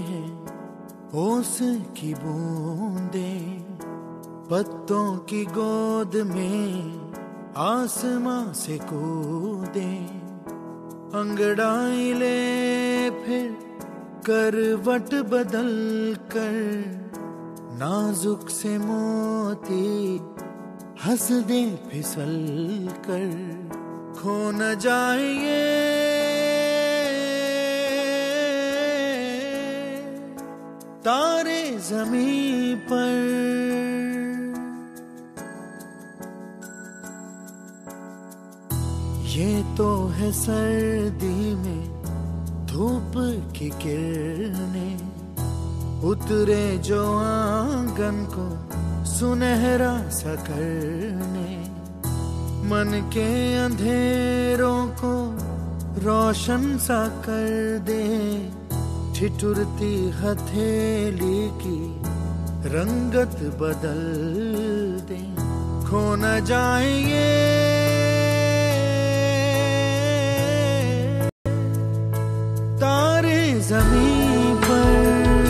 हैं ओस की बूंदें, पत्तों की गोद में आसमां से कूदे, अंगड़ाई ले फिर करवट बदल कर, नाजुक से मोती हंस दे फिसल कर, खो न जाए ये तारे ज़मीं पर। ये तो है सर्दी में धूप की किरणें, उतरे जो आंगन को सुनहरा सा करने, मन के अंधेरों को रोशन सा कर दे, ठिठुरती हथेली की रंगत बदल दे, खो न जाए ये तारे ज़मीं पर।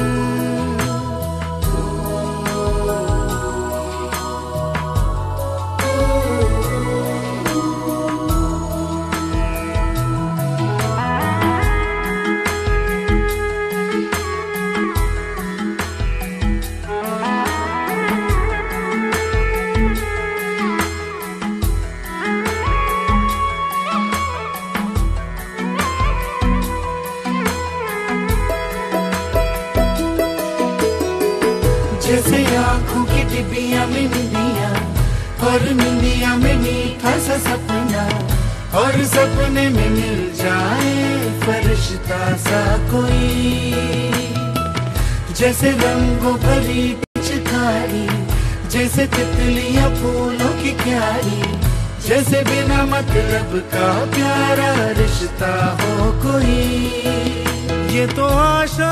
जैसे आँखों की डिबिया में निंदिया, और निंदिया में मीठा सा सपना, और सपने में मिल जाए फरिश्ता सा कोई, जैसे रंगों भरी पिचकारी, जैसे तितलियां फूलों की क्यारी, जैसे बिना मतलब का प्यारा रिश्ता हो कोई। ये तो आशा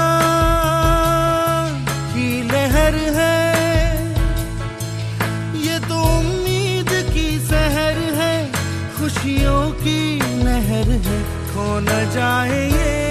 लहर है, ये तो उम्मीद की सहर है, खुशियों की लहर है, खो न जाए ये